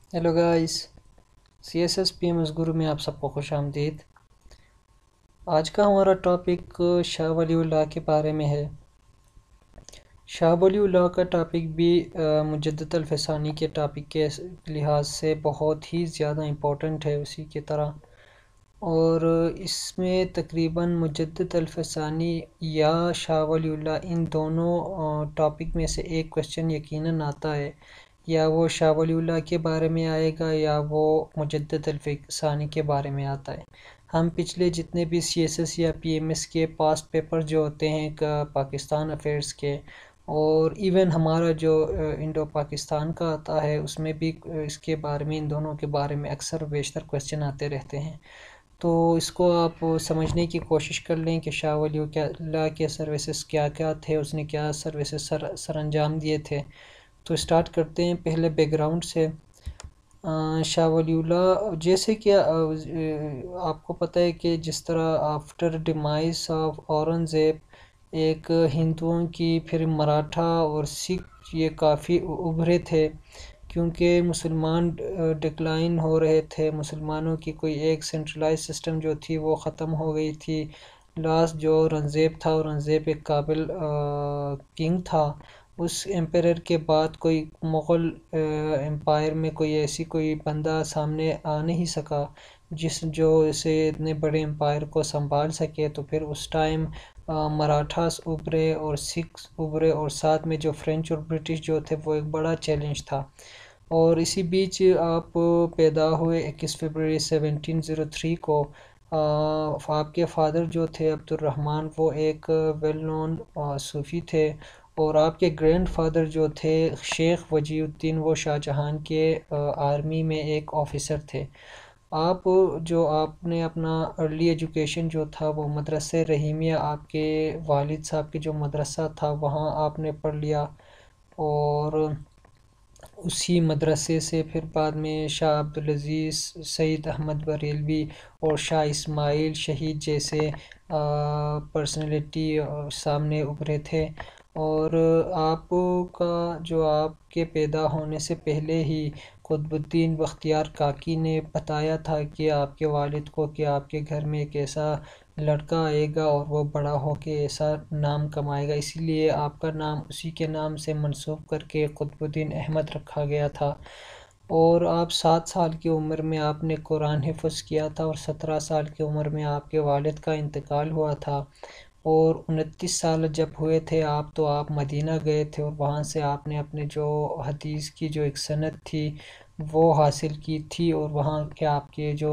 Hello guys. CSS PMS गुरु में आप सबको खुश आमदीद। आज का हमारा टॉपिक शाह वलीउल्लाह के बारे में है। शाह वलीउल्लाह का टॉपिक भी मुजद्दिद अल-फ़सानी के टॉपिक के लिहाज से बहुत ही ज़्यादा इम्पोर्टेंट है उसी की तरह। और इसमें तकरीबन मुजद्दिद अल-फ़सानी या शाह वलीउल्लाह इन दोनों टॉपिक में से एक क्वेश्चन यकीनन आता है, या वो शाह वलीउल्लाह के बारे में आएगा या वो मुजद्दिद अल-फ़सानी के बारे में आता है। हम पिछले जितने भी CSS या PMS के पास्ट पेपर जो होते हैं पाकिस्तान अफेयर्स के, और इवन हमारा जो इंडो पाकिस्तान का आता है, उसमें भी इसके बारे में, इन दोनों के बारे में अक्सर बेशतर क्वेश्चन आते रहते हैं। तो इसको आप समझने की कोशिश कर लें कि शाह वली अल्लाह के सर्विसेज क्या क्या थे, उसने क्या सर्विसेज सर अंजाम दिए थे। तो स्टार्ट करते हैं पहले बैकग्राउंड से। शाह वलीउल्लाह जैसे कि आपको पता है कि जिस तरह आफ्टर डिमाइस ऑफ औरंगज़ेब एक हिंदुओं की, फिर मराठा और सिख ये काफ़ी उभरे थे, क्योंकि मुसलमान डिक्लाइन हो रहे थे। मुसलमानों की कोई एक सेंट्रलाइज सिस्टम जो थी वो ख़त्म हो गई थी। लास्ट जो औरंगज़ेब था, औरंगज़ेब एक काबिल किंग था। उस एम्पायर के बाद कोई मुग़ल एम्पायर में कोई ऐसी कोई बंदा सामने आ नहीं सका जो इसे इतने बड़े एम्पायर को संभाल सके। तो फिर उस टाइम मराठास उभरे और सिख्स उभरे, और साथ में जो फ्रेंच और ब्रिटिश जो थे वो एक बड़ा चैलेंज था। और इसी बीच आप पैदा हुए 21 फरवरी 1703 को। आपके फादर जो थे अब्दुर्रहमान, वो एक वेल नोन सूफ़ी थे। और आपके ग्रैंड फादर जो थे शेख वजीउद्दीन, वो शाहजहां के आर्मी में एक ऑफिसर थे। आप जो आपने अपना अर्ली एजुकेशन जो था वो मदरसे रहीमिया, आपके वालिद साहब की जो मदरसा था वहाँ आपने पढ़ लिया। और उसी मदरसे से फिर बाद में शाह अब्दुल अज़ीज़, सईद अहमद बरेलवी और शाह इस्माइल शहीद जैसे पर्सनैलिटी सामने उभरे थे। और आपका जो आपके पैदा होने से पहले ही कुतुबुद्दीन बख्तियार काकी ने बताया था कि आपके वालिद को कि आपके घर में एक ऐसा लड़का आएगा और वो बड़ा होके ऐसा नाम कमाएगा, इसीलिए आपका नाम उसी के नाम से मंसूब करके कुतुबुद्दीन अहमद रखा गया था। और आप 7 साल की उम्र में आपने कुरान हिफ्ज़ किया था, और 17 साल की उम्र में आपके वालिद का इंतकाल हुआ था। और 29 साल जब हुए थे आप, तो आप मदीना गए थे, और वहाँ से आपने अपने जो हदीस की जो एक सनद थी वो हासिल की थी। और वहाँ के आपके जो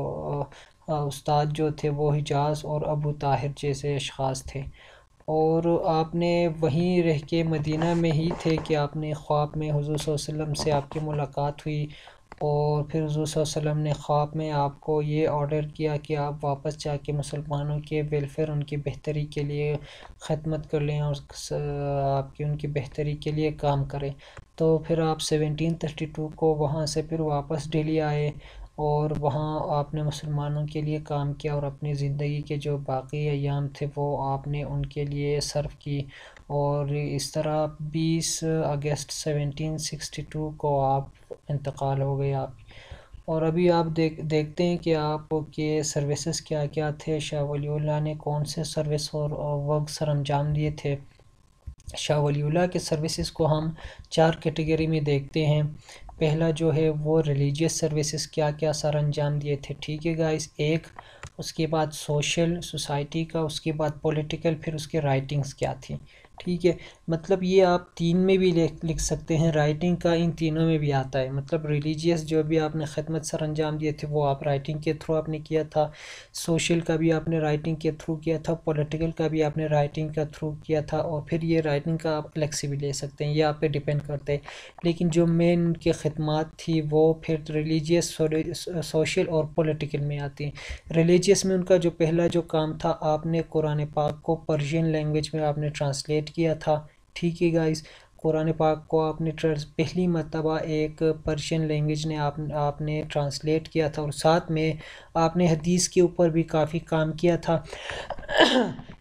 उस्ताद जो थे वो हिजाज़ और अबू ताहिर जैसे अशख़ास थे। और आपने वहीं रह के मदीना में ही थे कि आपने ख्वाब में हुज़ूर सल्लल्लाहु अलैहि वसल्लम से आपकी मुलाकात हुई। और फिर हुज़ूर सल्लल्लाहु अलैहि वसल्लम ने ख्वाब में आपको ये ऑर्डर किया कि आप वापस जाके मुसलमानों के वेलफेयर, उनकी बेहतरी के लिए खिदमत कर लें और आपकी उनकी बेहतरी के लिए काम करें। तो फिर आप 1732 को वहाँ से फिर वापस दिल्ली आए, और वहाँ आपने मुसलमानों के लिए काम किया, और अपनी ज़िंदगी के जो बाकी अयाम थे वो आपने उनके लिए सर्व की। और इस तरह 20 अगस्त 1762 को आप इंतकाल हो गए आप। और अभी आप देखते हैं कि आपके सर्विसेज क्या क्या थे, शाह वलीउल्लाह ने कौन से सर्विस और वर्क सर अंजाम दिए थे। शाह वलीउल्लाह के सर्विसेज को हम 4 कैटेगरी में देखते हैं। पहला जो है वो रिलीजियस सर्विसेज क्या क्या सर अंजाम दिए थे, ठीक है गाइस, एक। उसके बाद सोशल सोसाइटी का, उसके बाद पॉलिटिकल, फिर उसके राइटिंग्स क्या थी, ठीक है। मतलब ये आप 3 में भी लिख सकते हैं, राइटिंग का इन तीनों में भी आता है। मतलब रिलीजियस जो भी आपने खिदमत सर अंजाम दिए थे वो आप राइटिंग के थ्रू आपने किया था, सोशल का भी आपने राइटिंग के थ्रू किया था, पॉलिटिकल का भी आपने राइटिंग का थ्रू किया था। और फिर ये राइटिंग का आप अलग से भी ले सकते हैं, ये आप पे डिपेंड करते हैं। लेकिन जो मेन उनकी खिदमत थी वो फिर रिलीजियस, सोशल और पॉलिटिकल में आती हैं। रिलीजियस में उनका जो पहला जो काम था, आपने कुरान पाक को पर्शियन लैंग्वेज में आपने ट्रांसलेट किया था, ठीक है गाइस। कुरान पाक को आपने पहली मर्तबा एक पर्शियन लैंग्वेज ने आपने ट्रांसलेट किया था, और साथ में आपने हदीस के ऊपर भी काफ़ी काम किया था।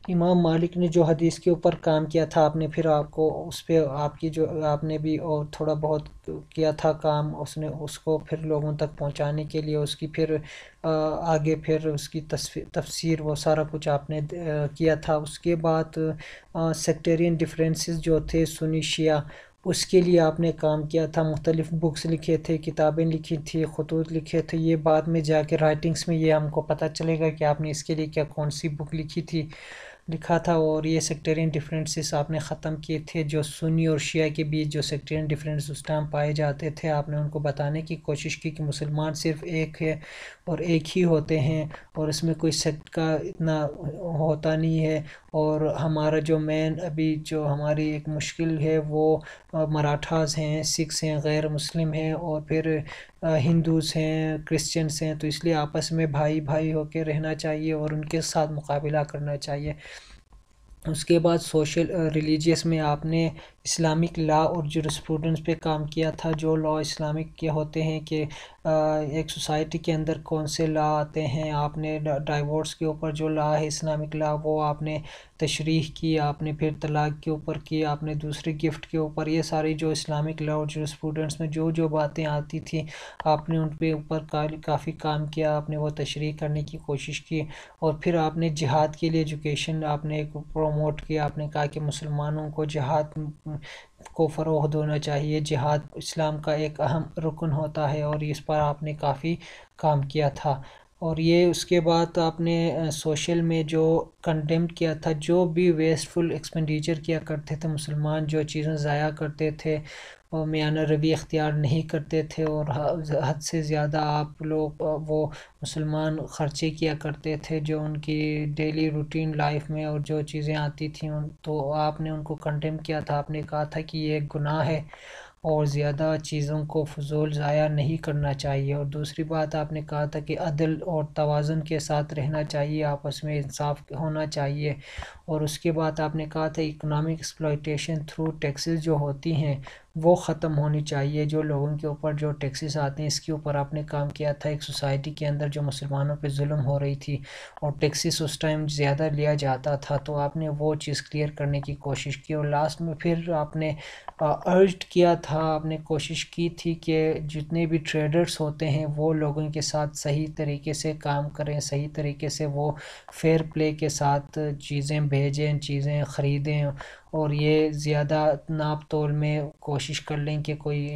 امام مالک نے جو حدیث کے اوپر کام کیا تھا، آپ نے پھر آپ کو اس پہ آپ کی جو آپ نے بھی اور تھوڑا بہت کیا تھا کام، اس نے اس کو پھر لوگوں تک پہنچانے کے لیے اس کی پھر آگے پھر اس کی تفسیر وہ سارا کچھ آپ نے کیا تھا۔ اس کے بعد سیکٹرین ڈفرینسز جو تھے سنی شیعہ، اس کے لیے آپ نے کام کیا تھا، مختلف بکس لکھے تھے، کتابیں لکھی تھی، خطوط لکھے تھے۔ یہ بعد میں جا کے رائٹنگز میں یہ ہم کو پتہ چلے گا کہ آپ نے اس کے لیے کیا کون سی بک لکھا تھا۔ اور یہ سیکٹرین ڈفرینسز آپ نے ختم کیے تھے، جو سنی اور شیعہ کے بیچ جو سیکٹرین ڈفرینس اس ٹائم پائے جاتے تھے، آپ نے ان کو بتانے کی کوشش کی کہ مسلمان صرف ایک ہے اور ایک ہی ہوتے ہیں، اور اس میں کوئی سیکٹ کا اتنا ہوتا نہیں ہے۔ اور ہمارا جو مین ابھی جو ہماری ایک مشکل ہے وہ مراٹھاز ہیں، سکھس ہیں، غیر مسلم ہیں، اور پھر ہندوز ہیں، کرسچنس ہیں، تو اس لیے آپس میں بھائی بھائی ہو کے رہنا چاہیے اور ان کے ساتھ مقابلہ کرنا چاہیے۔ اس کے بعد سوشل ریلیجیس میں آپ نے اسلامک لا اور جورسپروڈنس پہ کام کیا تھا۔ جو لا اسلامک کے ہوتے ہیں کہ ایک سوسائٹی کے اندر کون سے لا آتے ہیں، آپ نے ڈائیورس کے اوپر جو لا ہے اسلامک لا وہ آپ نے تشریح کی، آپ نے پھر طلاق کے اوپر کی، آپ نے دوسرے گفٹ کے اوپر، یہ ساری جو اسلامک لا اور جورسپروڈنس میں جو باتیں آتی تھیں آپ نے ان پہ اوپر کافی کام کیا، آپ نے وہ تشریح کرنے کی کوشش کی۔ اور پھر آپ نے جہاد کے لیے ایجوکیشن آپ نے ایک پروموٹ کیا، آپ نے کہا کہ مسلمانوں کو جہاد کو فروغ دینا چاہیے، جہاد اسلام کا ایک اہم رکن ہوتا ہے، اور اس پر آپ نے کافی کام کیا تھا۔ اور یہ اس کے بعد آپ نے سوشل میں جو کنڈیم کیا تھا، جو بھی ویسٹ فل ایکسپینڈیچر کیا کرتے تھے مسلمان، جو چیزیں ضائع کرتے تھے اور میانہ روی اختیار نہیں کرتے تھے، اور حد سے زیادہ آپ لوگ وہ مسلمان خرچے کیا کرتے تھے جو ان کی ڈیلی روٹین لائف میں اور جو چیزیں آتی تھیں تو آپ نے ان کو کنڈیم کیا تھا۔ آپ نے کہا تھا کہ یہ ایک گناہ ہے اور زیادہ چیزوں کو فضول ضائع نہیں کرنا چاہیے۔ اور دوسری بات آپ نے کہا تھا کہ عدل اور توازن کے ساتھ رہنا چاہیے، آپس میں انصاف ہونا چاہیے۔ اور اس کے بعد آپ نے کہا تھا اکنامک ایکسپلائٹیشن تھرو ٹیکسز جو ہوتی ہیں وہ ختم ہونی چاہیے، جو لوگوں کے اوپر جو ٹیکسز آتے ہیں اس کے اوپر آپ نے کام کیا تھا۔ ایک سوسائٹی کے اندر جو مسلمانوں پہ ظلم ہو رہی تھی اور ٹیکسز اس ٹائم زیادہ لیا جاتا تھا، تو آپ نے وہ چیز کلیئر کرنے کی کوشش کی۔ اور لاسٹ میں پھر آپ نے ارجڈ کیا تھا، آپ نے کوشش کی تھی کہ جتنے بھی ٹریڈرز ہوتے ہیں وہ لوگوں کے ساتھ صحیح طریقے سے کام کریں، صحیح طریقے سے وہ فیئر پلے کے ساتھ چیزیں بھیجیں، چیزیں خریدیں، اور یہ زیادہ ناپ تول میں کوشش کر لیں کہ کوئی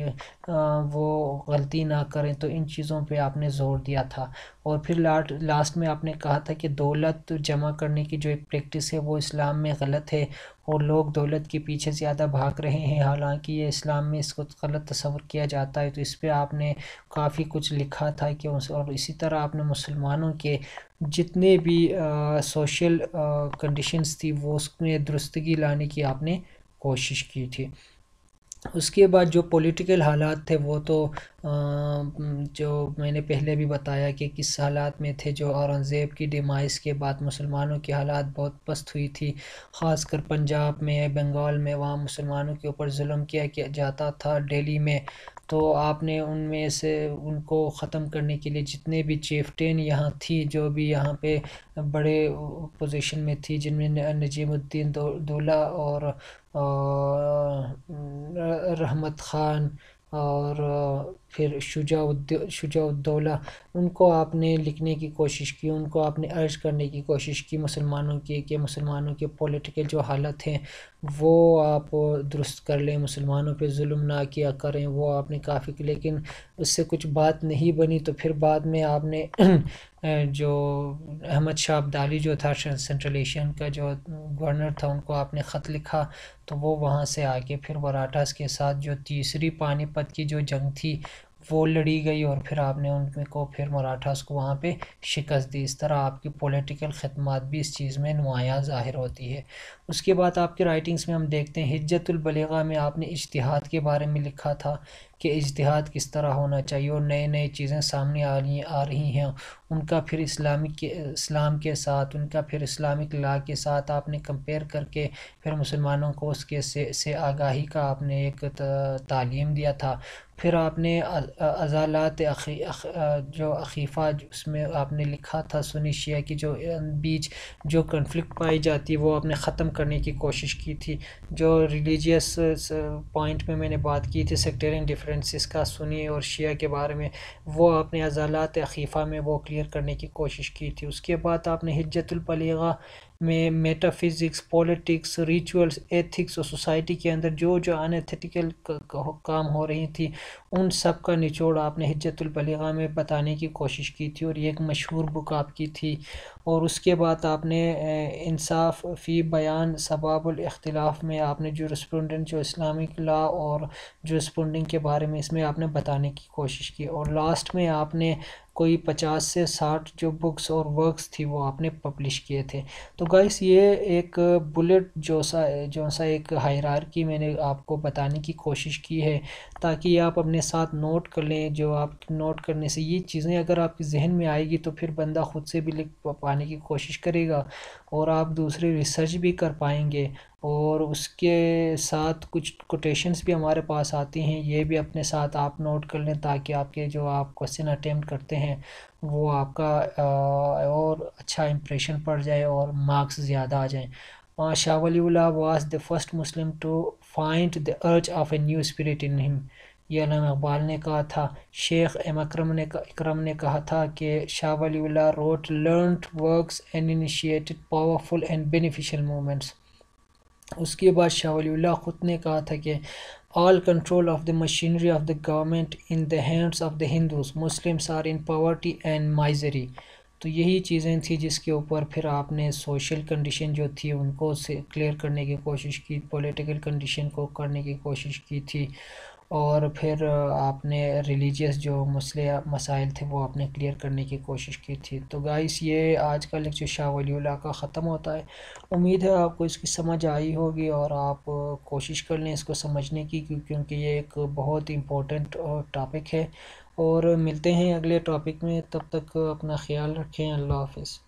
وہ غلطی نہ کریں، تو ان چیزوں پہ آپ نے زور دیا تھا۔ اور پھر لاسٹ میں آپ نے کہا تھا کہ دولت جمع کرنے کی جو ایک پریکٹس ہے وہ اسلام میں غلط ہے، اور لوگ دولت کے پیچھے زیادہ بھاگ رہے ہیں، حالانکہ یہ اسلام میں اس کو غلط تصور کیا جاتا ہے۔ تو اس پہ آپ نے کافی کچھ لکھا تھا کہ اور اسی طرح آپ نے مسلمانوں کے جتنے بھی سوشل کنڈیشنز تھی وہ اس میں درستگی لانے کی آپ نے کوشش کی تھی۔ اس کے بعد جو پولیٹیکل حالات تھے وہ تو جو میں نے پہلے بھی بتایا کہ کس حالات میں تھے۔ جو اورنگزیب کی ڈیمائس کے بعد مسلمانوں کی حالات بہت پست ہوئی تھی، خاص کر پنجاب میں، بنگال میں، وہاں مسلمانوں کے اوپر ظلم کیا جاتا تھا، دہلی میں۔ تو آپ نے ان میں سے ان کو ختم کرنے کے لیے جتنے بھی چیفٹین یہاں تھی، جو بھی یہاں پہ بڑے پوزیشن میں تھی، جن میں نجیب الدین دولہ اور رحمت خان اور پھر شجاع الدولہ، ان کو آپ نے لکھنے کی کوشش کی، ان کو آپ نے ارج کرنے کی کوشش کی مسلمانوں کی کہ مسلمانوں کے پولیٹیکل جو حالت ہیں وہ آپ درست کر لیں، مسلمانوں پہ ظلم نہ کیا کریں، وہ آپ نے کافی کی، لیکن اس سے کچھ بات نہیں بنی۔ تو پھر بعد میں آپ نے جو احمد شاہ ابدالی جو تھا سینٹرل ایشین کا جو گورنر تھا، ان کو آپ نے خط لکھا، تو وہ وہاں سے آگے پھر مراٹھاز کے ساتھ جو تیسری پانی پت کی جو جنگ تھی وہ لڑی گئی، اور پھر آپ نے ان کو پھر مراٹھاز کو وہاں پہ شکست دی۔ اس طرح آپ کی پولیٹیکل خدمات بھی اس چیز میں نمایاں ظاہر ہوتی ہے۔ اس کے بعد آپ کے رائٹنگز میں ہم دیکھتے ہیں حجت البلیغہ میں آپ نے اجتہاد کے بارے میں لکھا تھا کہ اجتہاد کس طرح ہونا چاہیے، اور نئے چیزیں سامنے آ رہی ہیں، ان کا پھر اسلام کے ساتھ، ان کا پھر اسلامک لا کے ساتھ آپ نے کمپیئر کر کے پھر مسلمانوں کو اس کے سے آگاہی کا آپ نے ایک تعلیم دیا تھا۔ پھر آپ نے عضالات جو عقیفہ اس میں آپ نے لکھا تھا سنی شیعہ کی جو بیچ جو کنفلکٹ پائی جاتی ہے وہ آپ نے ختم کرنے کی کوشش کی تھی. جو ریلیجیس پوائنٹ میں نے بات کی تھی سیکٹرین ڈفرینسز کا سنی اور شیعہ کے بارے میں، وہ آپ نے عضالات عقیفہ میں وہ کلیئر کرنے کی کوشش کی تھی. اس کے بعد آپ نے حجت البلیغہ میں metaphysics, politics, rituals, ethics اور سوسائٹی کے اندر جو انیتھیٹیکل کام ہو رہی تھی ان سب کا نچوڑ آپ نے حجت البلیغہ میں بتانے کی کوشش کی تھی، اور یہ ایک مشہور بک آپ کی تھی. اور اس کے بعد آپ نے انصاف فی بیان سباب الاختلاف میں آپ نے جورسپروڈنٹ جو اسلامک لا اور جورسپروڈنگ کے بارے میں اس میں آپ نے بتانے کی کوشش کی. اور لاسٹ میں آپ نے کوئی 50 سے 60 جو بکس اور ورکس تھی وہ آپ نے پبلش کیے تھے. تو گائس یہ ایک بلٹ جو سا ایک ہائرارکی میں نے آپ کو بتانے کی کوشش کی ہے تاکہ آپ اپنے ساتھ نوٹ کر لیں. جو آپ نوٹ کرنے سے یہ چیزیں اگر آپ کے ذہن میں آئے گی تو پھر بندہ خود سے بھی لکھ پانے کی کوشش کرے گا اور آپ دوسری ریسرچ بھی کر پائیں گے. اور اس کے ساتھ کچھ کوٹیشنز بھی ہمارے پاس آتی ہیں، یہ بھی اپنے ساتھ آپ نوٹ کر لیں تاکہ آپ کے جو آپ کویسچن اٹیمپٹ کرتے ہیں وہ آپ کا اور اچھا امپریشن پڑ جائے اور مارکس زیادہ آ جائیں. Shah Wali Allah was the first Muslim to find the urge of a new spirit in him. یہ علامہ اقبال نے کہا تھا. شیخ اکرم نے کہا تھا کہ شاہ ولی اللہ wrote learned works and initiated powerful and beneficial movements. اس کے بعد شاہ ولی اللہ خود نے کہا تھا کہ all control of the machinery of the government in the hands of the Hindus. Muslims are in poverty and misery. تو یہی چیزیں تھیں جس کے اوپر پھر آپ نے سوشل کنڈیشن جو تھی ان کو کلیئر کرنے کی کوشش کی، پولیٹیکل کنڈیشن کو کرنے کی کوشش کی تھی، اور پھر آپ نے ریلیجیس جو مسائل تھے وہ آپ نے کلیئر کرنے کی کوشش کی تھی. تو گائس یہ آج کا لیکچر شاہ ولی اللہ کا ختم ہوتا ہے. امید ہے آپ کو اس کی سمجھ آئی ہوگی اور آپ کوشش کر لیں اس کو سمجھنے کی، کیونکہ یہ ایک بہت امپورٹنٹ ٹاپک ہے. اور ملتے ہیں اگلے ٹاپک میں، تب تک اپنا خیال رکھیں. اللہ حافظ.